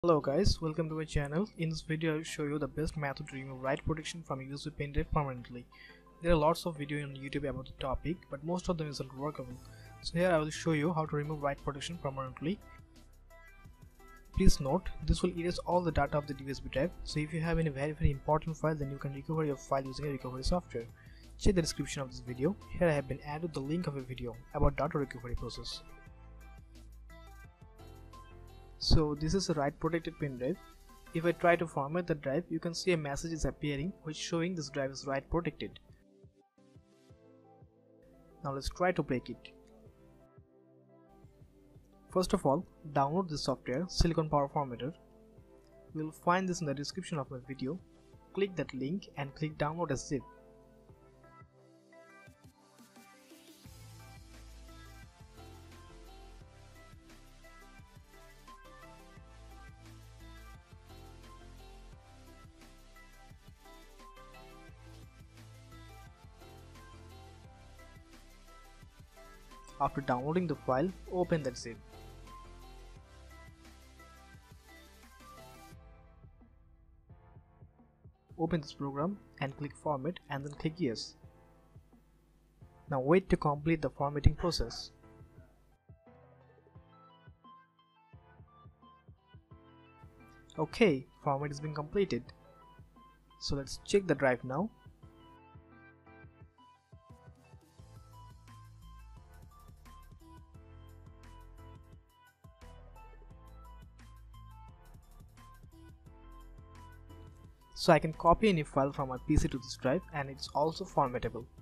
Hello guys, welcome to my channel. In this video I will show you the best method to remove write protection from a USB pen drive permanently. There are lots of videos on YouTube about the topic, but most of them isn't workable. So here I will show you how to remove write protection permanently. Please note, this will erase all the data of the USB drive, so if you have any very important file, then you can recover your file using a recovery software. Check the description of this video. Here I have been added the link of a video about data recovery process. So this is a write protected pen drive. If I try to format the drive, you can see a message is appearing which showing this drive is write protected. Now let's try to break it. First of all, download this software, Silicon Power Formatter. You will find this in the description of my video. Click that link and click download as zip. After downloading the file, open that zip. Open this program and click format and then click yes. Now wait to complete the formatting process. Okay, format has been completed. So let's check the drive now. So I can copy any file from my PC to this drive, and it's also formatable.